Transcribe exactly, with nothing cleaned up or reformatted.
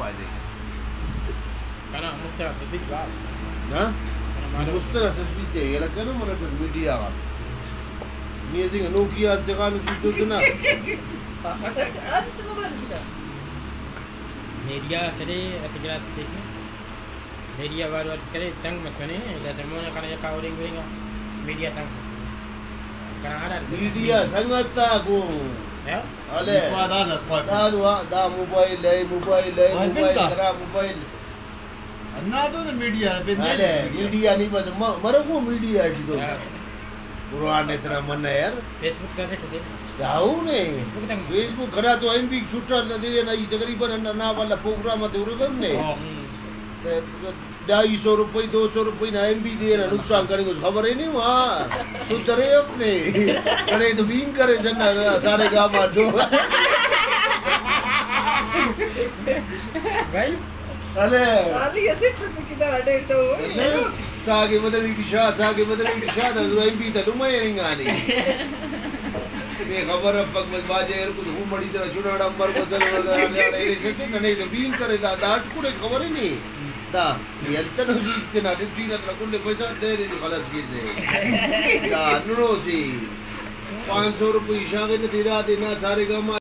deh. Karena mesti ada sedikit lah. Hah? Mesti ada sedikit. Ya lah kan mana tu media kan. Ni sih kan Nokia sekarang itu tu nak. Ada ada tu apa sih? Media tadi segera sedikit. Media baru kali tang masuknya, dah termona karena kau orang orang media tang. Karena ada Media sangat tahu. Ya? Ale. Suara dah kuat. Dah dua, dah mobile leh, mobile leh, mobile kerana mobile. Anak tu media, Ale, media ni macam mana ko media itu? पुराने तरह मन है यार Facebook का set है जाऊ ने Facebook तंग फेसबुक करा तो एमबी छुट्टा न दे ना ये तकरीबन ना वाला प्रोग्राम है तो कम ने ढाई सौ रुपये दो सौ रुपये ना एमबी दे ना नुकसान करेंगे खबर है नहीं वहाँ सुधरे अपने करे तो बीन करे चन्ना सारे काम आ जो भाई अरे अरे ये सिर्फ कितना डेढ़ सौ सागे बदली दिशा सागे बदली दिशा तो एमबी तो लुमाए नहीं गाने ये खबर अब पग मत बाजे यार कुछ हूँ बड़ी तरह चुनाव अंबर बसल वगैरह ले आड़े ऐसे थे कने तो बीन करे दा दाट कुड़े खबर ही नहीं दा ये इतना सी इतना डिप्टी ना तो कुल पैसा दे दे खलास कीजिए दा नुरो सी पाँच सौ रुपये शागे न दिला देना सारे काम